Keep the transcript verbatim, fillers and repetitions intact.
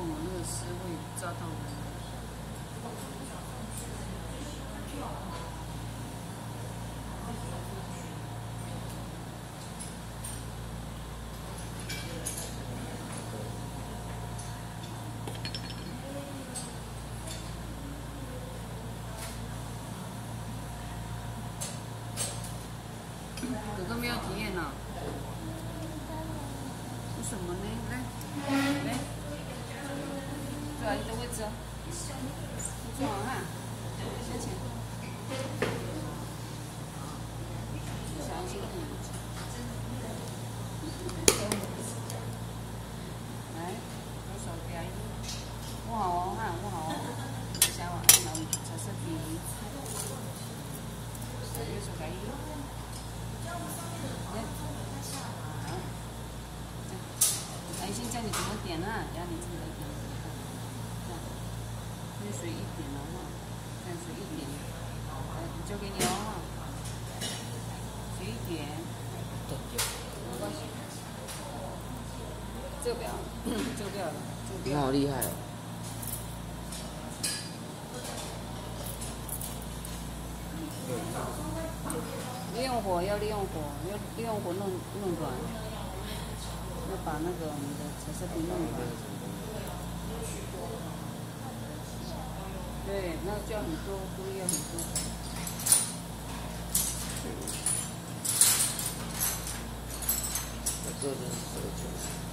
么那个丝会扎到人？哥哥没有体验呢，为什么呢？来，来，坐阿姨的位置哦，坐好哈，向前，小心点，来，右手给阿姨，握好哦哈，握好哦，下碗拿彩色笔，右手给阿姨。 来，先教你怎么点啊，然后你自己来点。这样，热水一点了哈，热水一点，来，交给你哦。水一点，没关系。这个不要，这个不要了，这个不要。 你好厉害哦！ 利用火要利用火，要利用火弄弄软，要把那个你的彩色笔弄软。对，那就要很多，玻璃要很多。 我这边手指。